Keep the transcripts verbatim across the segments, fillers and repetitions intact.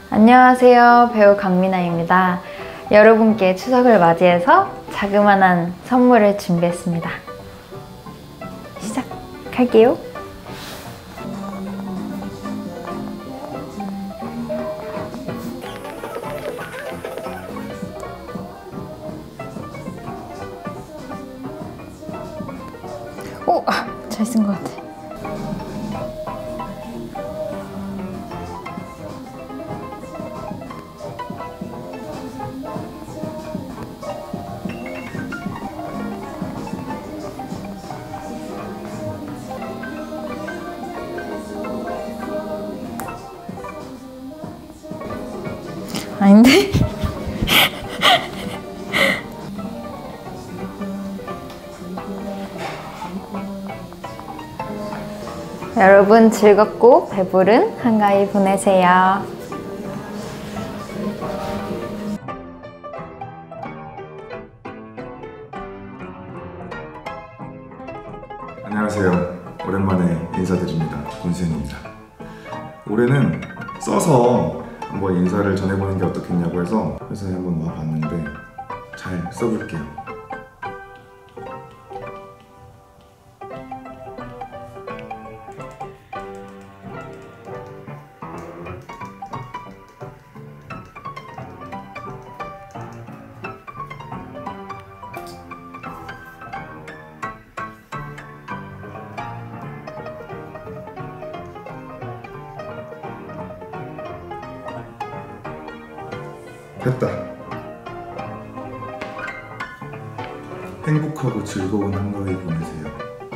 안녕하세요. 배우 강민아입니다. 여러분께 추석을 맞이해서 자그마한 선물을 준비했습니다. 시작할게요. 오! 아, 잘 쓴 것 같아. 아닌데? 여러분 즐겁고 배부른 한가위 보내세요. 안녕하세요. 오랜만에 인사드립니다. 권수현입니다. 올해는 써서 한번 인사를 전해보는 게 어떻겠냐고 해서 회사에 한번 와봤는데 잘 써볼게요. 됐다. 행복하고 즐거운 한가위 보내세요.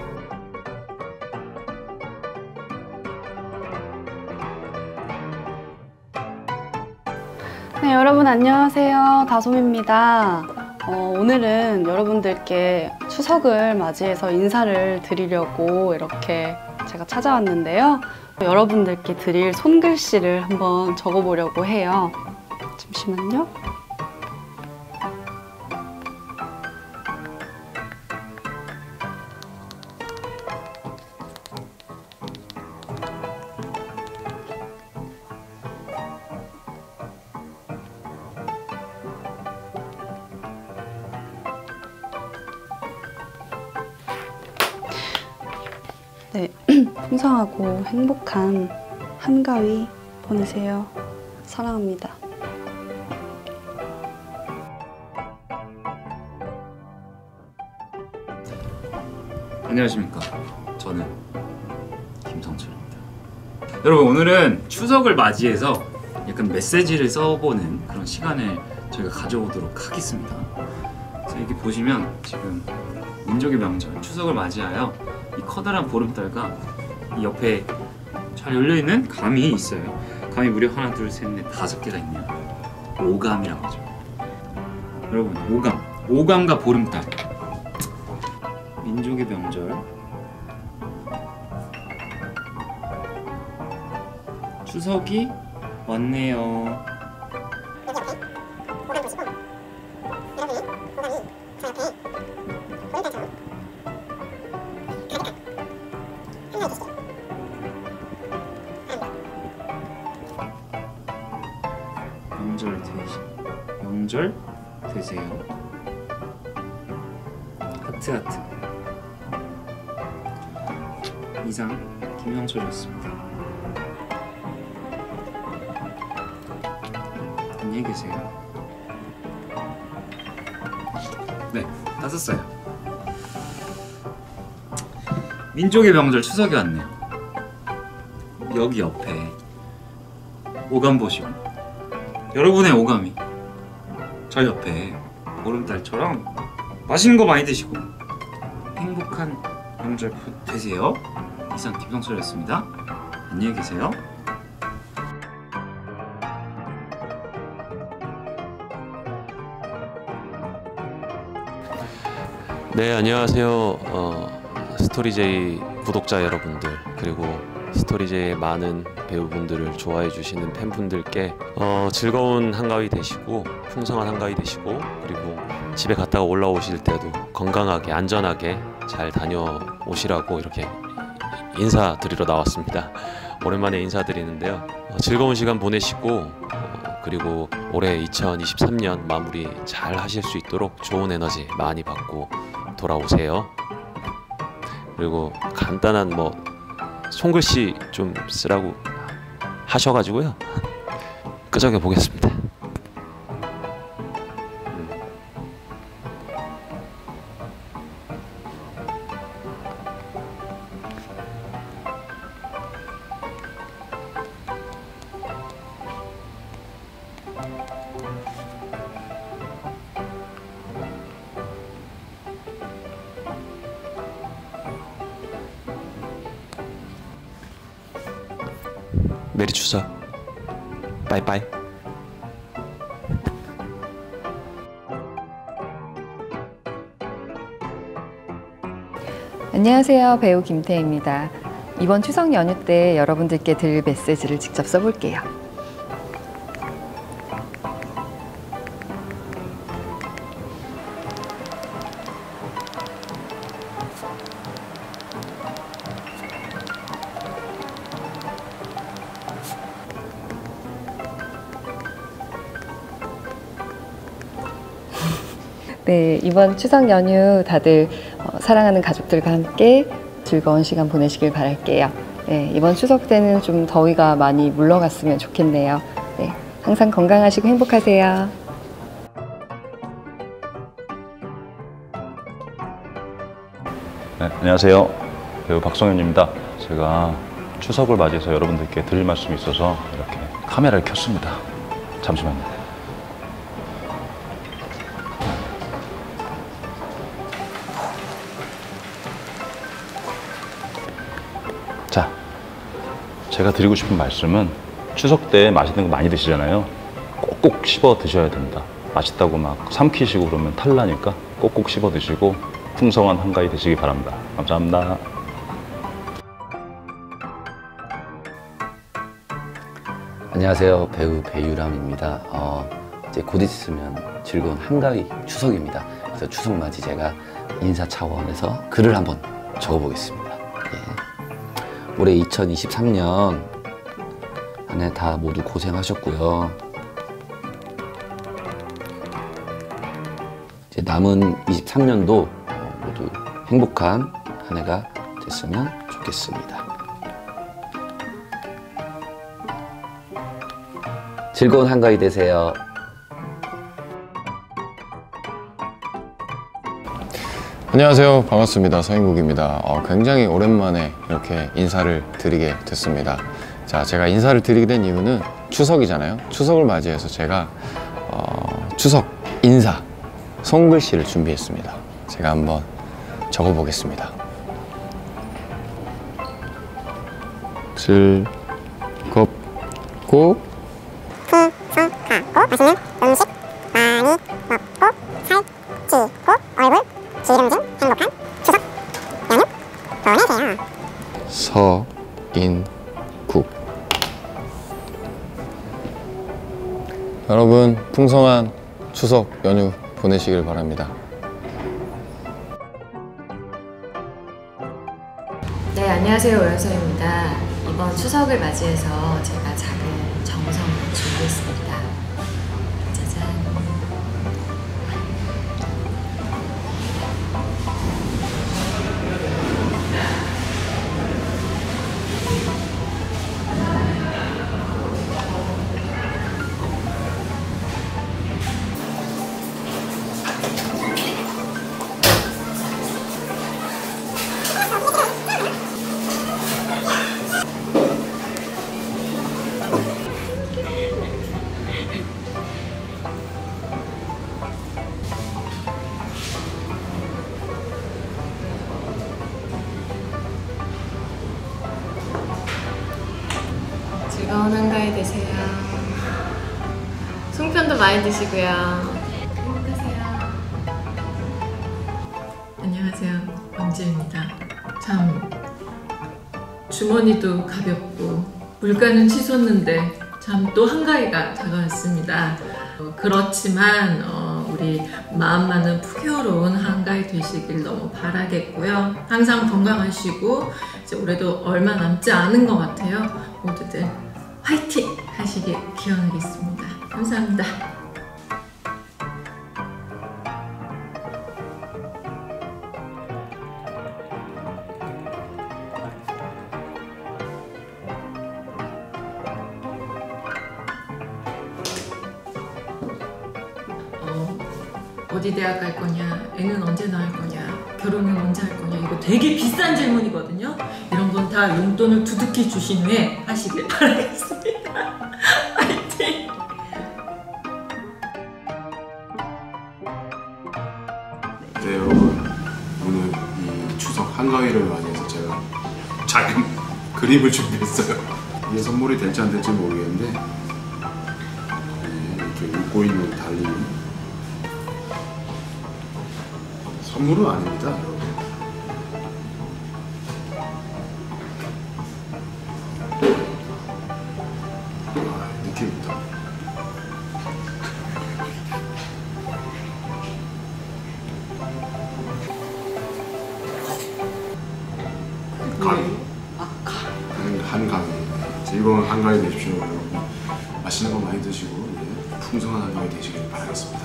네, 여러분 안녕하세요. 다솜입니다. 어, 오늘은 여러분들께 추석을 맞이해서 인사를 드리려고 이렇게 제가 찾아왔는데요. 여러분들께 드릴 손글씨를 한번 적어보려고 해요. 잠시만요. 네, 풍성하고 행복한 한가위 보내세요. 사랑합니다. 안녕하십니까. 저는 김성철입니다. 여러분, 오늘은 추석을 맞이해서 약간 메시지를 써보는 그런 시간을 저희가 가져오도록 하겠습니다. 자, 여기 보시면 지금 민족의 명절 추석을 맞이하여 이 커다란 보름달과 이 옆에 잘 열려있는 감이 있어요. 감이 무려 하나, 둘, 셋, 넷, 다섯 개가 있네요. 오감이라고 하죠. 여러분, 오감. 오감과 보름달. 민족의 명절 추석이 왔네요. 명절 되시 명절 되세요. 하트 하트. 이상 김성철이었습니다. 안녕히 계세요. 네, 다 썼어요. 민족의 명절 추석이 왔네요. 여기 옆에 오감 보시고, 여러분의 오감이 저 옆에 보름달처럼 맛있는 거 많이 드시고 행복한 명절 되세요. 이상 김성철이었습니다. 안녕히 계세요. 네, 안녕하세요. 어, 스토리제이 구독자 여러분들, 그리고 스토리제이의 많은 배우분들을 좋아해 주시는 팬분들께 어, 즐거운 한가위 되시고 풍성한 한가위 되시고, 그리고 집에 갔다가 올라오실 때도 건강하게 안전하게 잘 다녀오시라고 이렇게 인사드리러 나왔습니다. 오랜만에 인사드리는데요. 어, 즐거운 시간 보내시고 어, 그리고 올해 이천이십삼 년 마무리 잘 하실 수 있도록 좋은 에너지 많이 받고 돌아오세요. 그리고 간단한 뭐 손글씨 좀 쓰라고 하셔가지고요. 끄적여 보겠습니다. 메리 추석. 빠이빠이. 안녕하세요. 배우 김태희입니다. 이번 추석 연휴 때 여러분들께 드릴 메시지를 직접 써볼게요. 네, 이번 추석 연휴 다들 어, 사랑하는 가족들과 함께 즐거운 시간 보내시길 바랄게요. 네, 이번 추석 때는 좀 더위가 많이 물러갔으면 좋겠네요. 네, 항상 건강하시고 행복하세요. 네, 안녕하세요. 배우 박성현입니다. 제가 추석을 맞이해서 여러분들께 드릴 말씀이 있어서 이렇게 카메라를 켰습니다. 잠시만요. 자, 제가 드리고 싶은 말씀은 추석 때 맛있는 거 많이 드시잖아요. 꼭꼭 씹어 드셔야 됩니다. 맛있다고 막 삼키시고 그러면 탈나니까 꼭꼭 씹어 드시고 풍성한 한가위 되시기 바랍니다. 감사합니다. 안녕하세요. 배우 배유람입니다. 어, 이제 곧 있으면 즐거운 한가위 추석입니다. 그래서 추석 맞이 제가 인사 차원에서 글을 한번 적어보겠습니다. 예. 올해 이천이십삼 년 한 해 다 모두 고생하셨고요. 이제 남은 이십삼 년도 모두 행복한 한 해가 됐으면 좋겠습니다. 즐거운 한가위 되세요. 안녕하세요. 반갑습니다. 서인국입니다. 어, 굉장히 오랜만에 이렇게 인사를 드리게 됐습니다. 자, 제가 인사를 드리게 된 이유는 추석이잖아요. 추석을 맞이해서 제가 어, 추석 인사 손글씨를 준비했습니다. 제가 한번 적어보겠습니다. 즐겁고 풍성하고 맛있는 음식 많이 먹고 살찌고 얼굴 기름진 행복한 추석 연휴 보내세요. 서인국. 여러분 풍성한 추석 연휴 보내시길 바랍니다. 네, 안녕하세요. 오연서입니다. 이번 추석을 맞이해서 제가 작은 정성을 준비했습니다. 짜잔. 즐거운 한가위 되세요. 송편도 많이 드시고요. 행복하세요. 안녕하세요. 왕지입니다. 참 주머니도 가볍고 물가는 치솟는데 참 또 한가위가 다가왔습니다. 어, 그렇지만 어, 우리 우리 마음만은 풍요로운 한가위 되시길 너무 바라겠고요. 항상 건강하시고 이제 올해도 얼마 남지 않은 것 같아요. 모두들 화이팅 하시길 기원하겠습니다. 감사합니다. 어디 대학 갈 거냐, 애는 언제 낳을 거냐, 결혼은 언제 할 거냐, 이거 되게 비싼 질문이거든요. 이런 건 다 용돈을 두둑히 주신 후에 하시길 바라겠습니다. 화이팅! 네, 여러분, 오늘 이 추석 한가위를 맞이해서 제가 작은 그림을 준비했어요. 이게 선물이 될지 안 될지 모르겠는데 이렇게 웃고 있는 달님, 선물은 아닙니다, 여러분. 아, 느낌 있다. 가위. 한, 한가위. 즐거운 한가위 되십시오, 여러분. 맛있는 거 많이 드시고 예, 풍성한 한가위 되시길 바라겠습니다.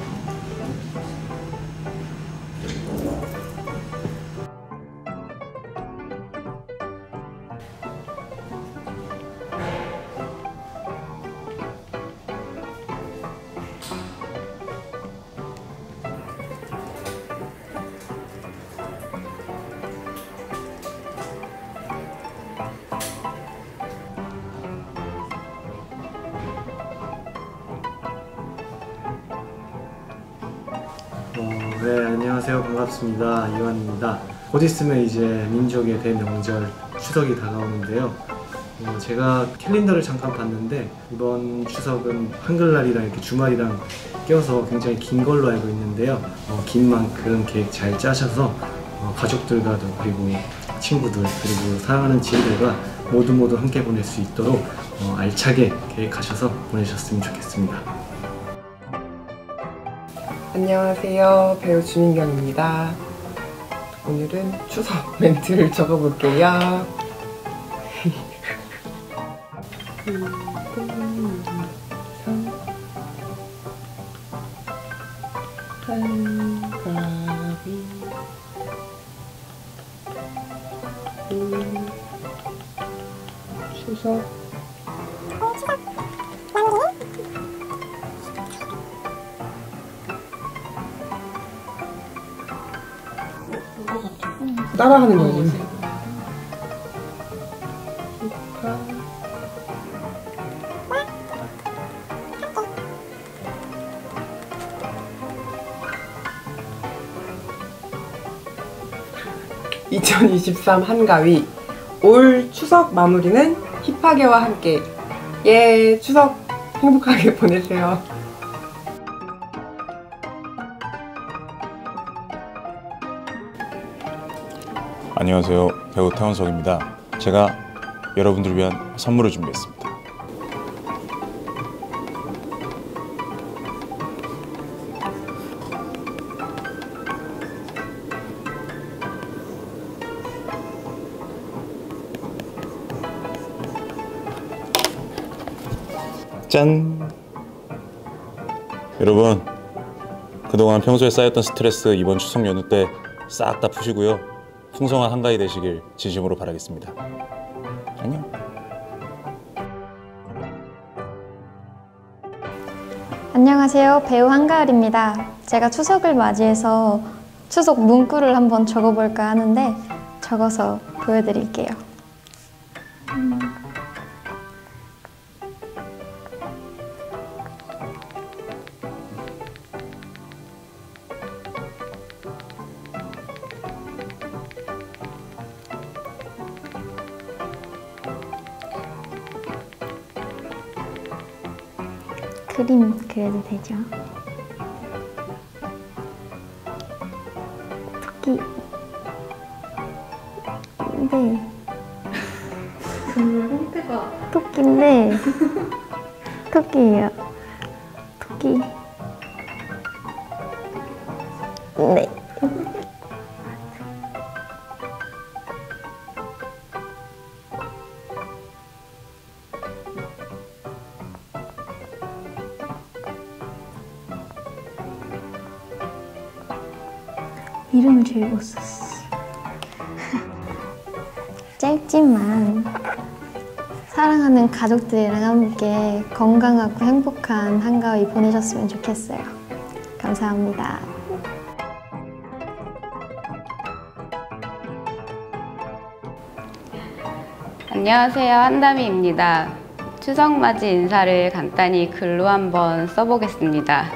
어, 네, 안녕하세요. 반갑습니다. 이완입니다. 곧 있으면 이제 민족의 대명절 추석이 다가오는데요. 어, 제가 캘린더를 잠깐 봤는데 이번 추석은 한글날이랑 이렇게 주말이랑 껴서 굉장히 긴 걸로 알고 있는데요. 어, 긴 만큼 계획 잘 짜셔서 어, 가족들과도 그리고 친구들 그리고 사랑하는 지인들과 모두 모두 함께 보낼 수 있도록 어, 알차게 계획하셔서 보내셨으면 좋겠습니다. 안녕하세요. 배우 주민경입니다. 오늘은 추석 멘트를 적어볼게요. 한가위 추석 따라하는 거지. 이천이십삼 한가위 올 추석 마무리는 힙하게와 함께. 예, 추석 행복하게 보내세요. 안녕하세요. 배우 태원석입니다. 제가 여러분들을 위한 선물을 준비했습니다. 짠! 여러분, 그동안 평소에 쌓였던 스트레스 이번 추석 연휴 때 싹 다 푸시고요. 풍성한 한가위 되시길 진심으로 바라겠습니다. 안녕. 안녕하세요. 배우 한가을입니다. 제가 추석을 맞이해서 추석 문구를 한번 적어볼까 하는데 적어서 보여드릴게요. 음. 그림 그려도 되죠? 토끼. 네. 형태가 토끼인데 토끼예요. 토끼. 네. 이름을 제일 못 썼어. 짧지만 사랑하는 가족들이랑 함께 건강하고 행복한 한가위 보내셨으면 좋겠어요. 감사합니다. 안녕하세요, 한다미입니다. 추석맞이 인사를 간단히 글로 한번 써보겠습니다.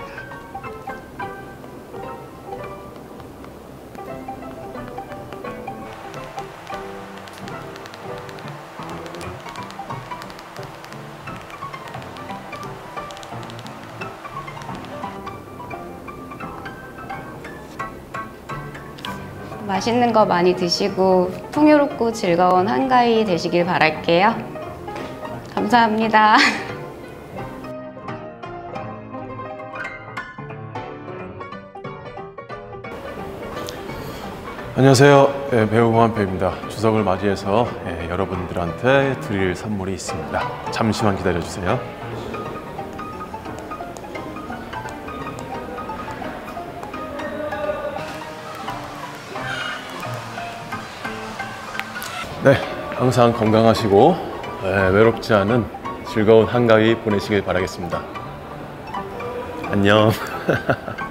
맛있는 거 많이 드시고 풍요롭고 즐거운 한가위 되시길 바랄게요. 감사합니다. 안녕하세요. 네, 배우 홍한표입니다. 추석을 맞이해서 네, 여러분들한테 드릴 선물이 있습니다. 잠시만 기다려주세요. 네, 항상 건강하시고 네, 외롭지 않은 즐거운 한가위 보내시길 바라겠습니다. 안녕.